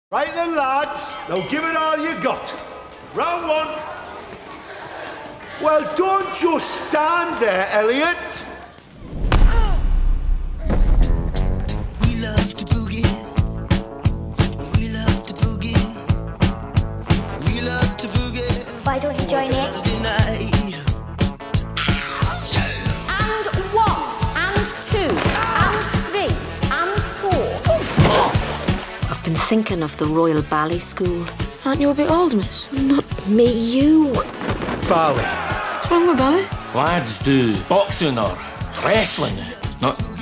Right then, lads. Now give it all you got. Round one. Well, don't just stand there, Elliot. We love to boogie. We love to boogie. We love to boogie. Why don't you join in? Saturday night. And 1, and 2, and 3, and 4. I've been thinking of the Royal Ballet School. Aren't you a bit old, miss? Not me, you. Ballet. What's wrong with ballet? Lads do boxing or wrestling, not